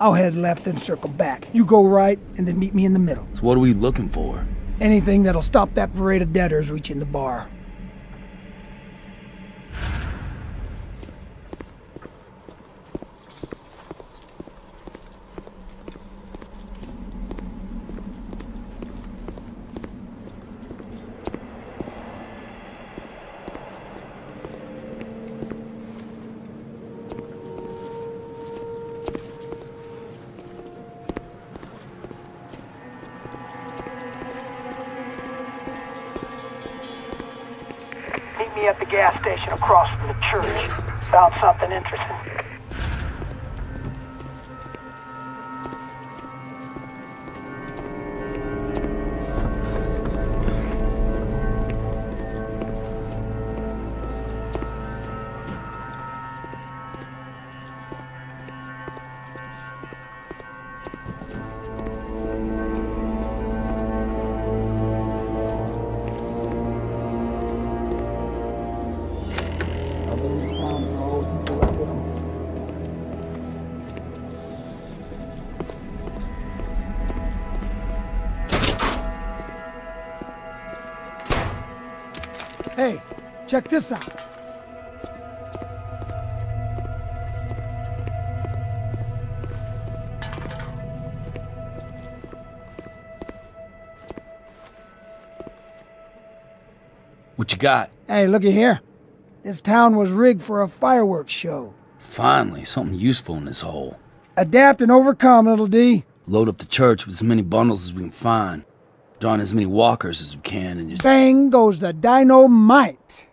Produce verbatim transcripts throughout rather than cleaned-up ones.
I'll head left and circle back. You go right, and then meet me in the middle. So what are we looking for? Anything that'll stop that parade of debtors reaching the bar. Meet me at the gas station across from the church. Found something interesting. Hey, check this out. What you got? Hey, looky here. This town was rigged for a fireworks show. Finally, something useful in this hole. Adapt and overcome, little D. Load up the church with as many bundles as we can find. Draw in as many walkers as we can and just... Bang goes the dynamite.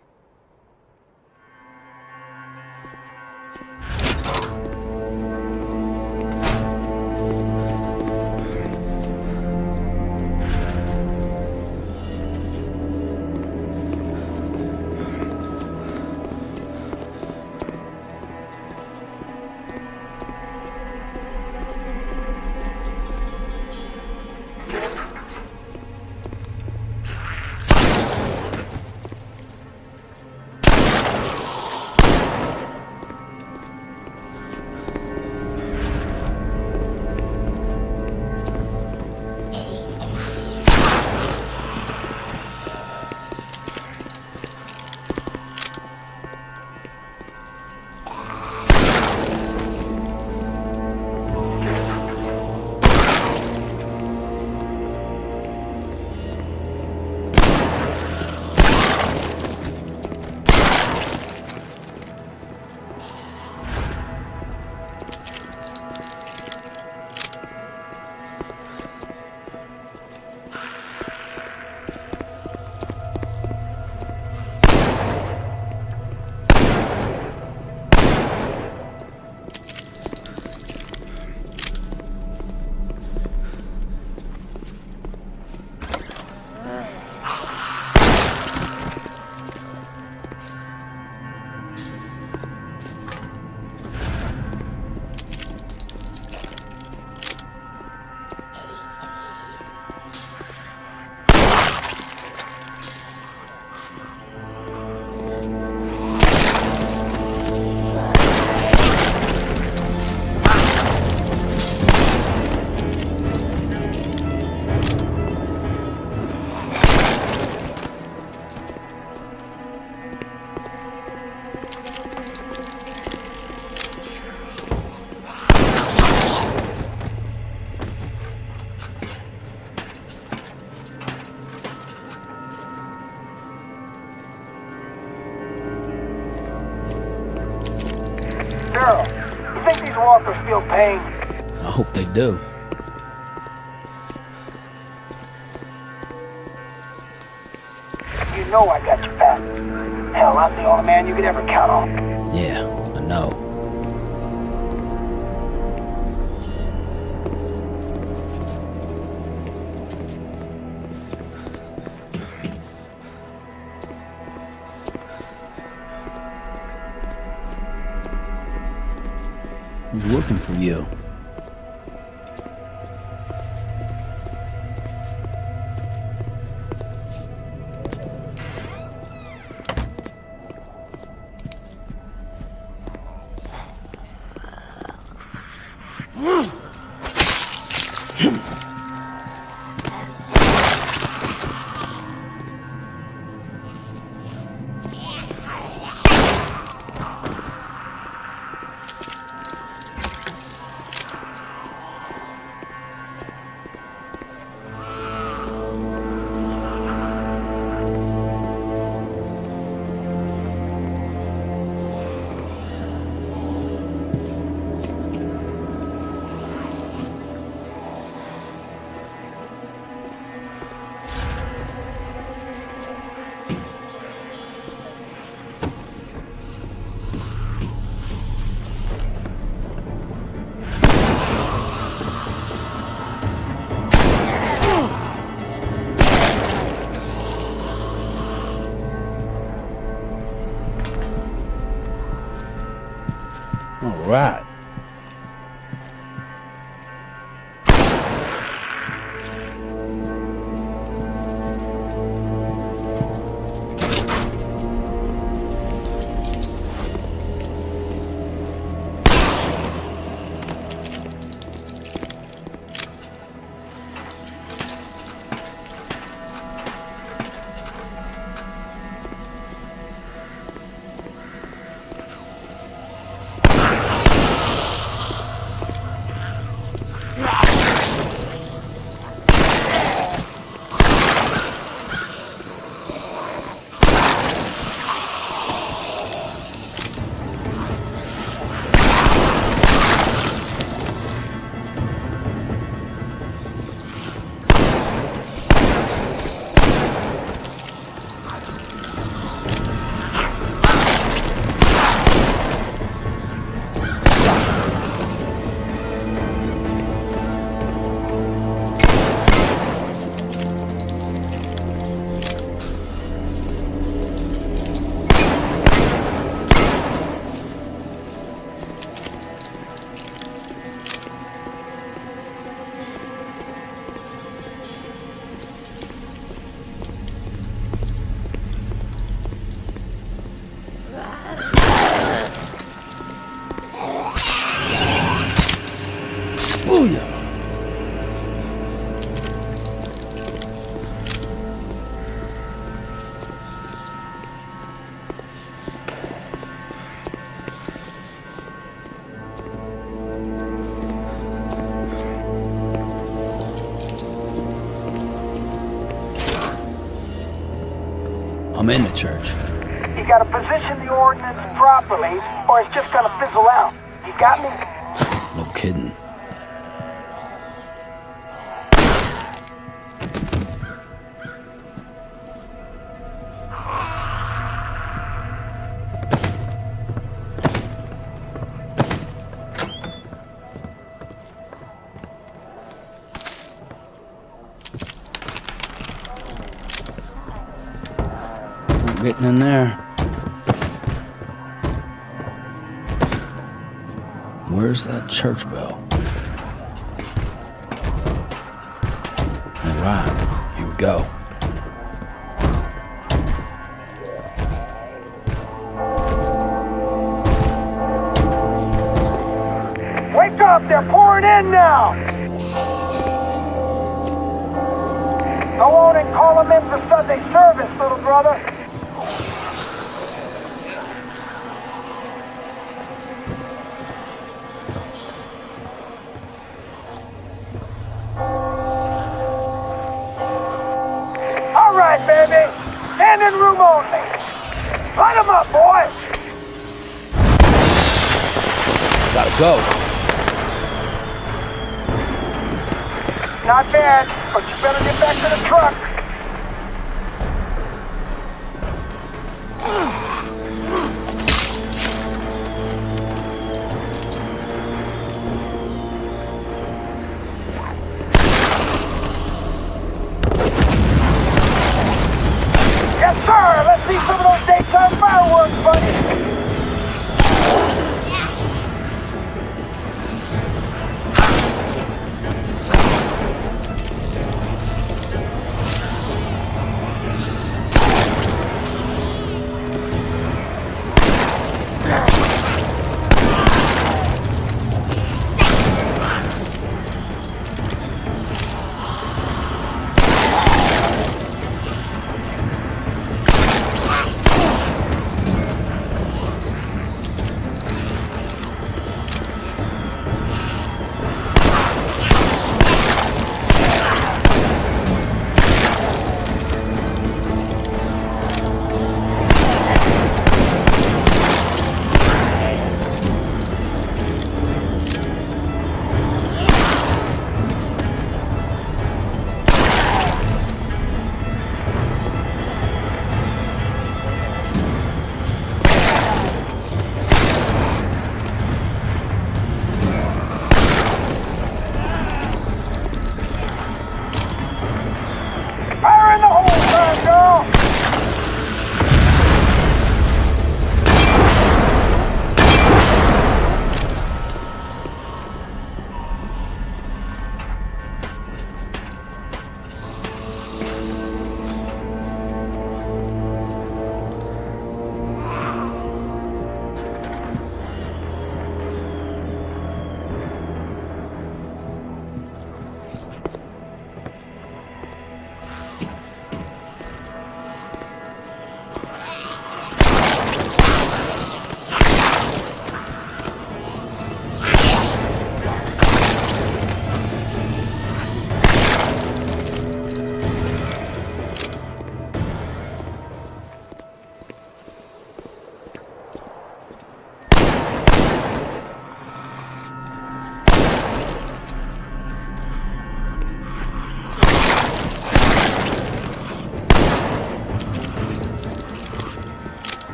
Daryl, you think these walkers feel pain? I hope they do. You know I got your back. Hell, I'm the only man you could ever count on. Yeah, I know. He's looking for you. Ugh! All right. Booyah! I'm in the church. You gotta position the ordnance properly, or it's just gonna fizzle out. You got me? No kidding. Getting in there. Where's that church bell? All right, here we go. Wake up! They're pouring in now! Go on and call them in for Sunday service, little brother. All right, baby. Standing room only. Light 'em up, boy. Gotta go. Not bad, but you better get back to the truck.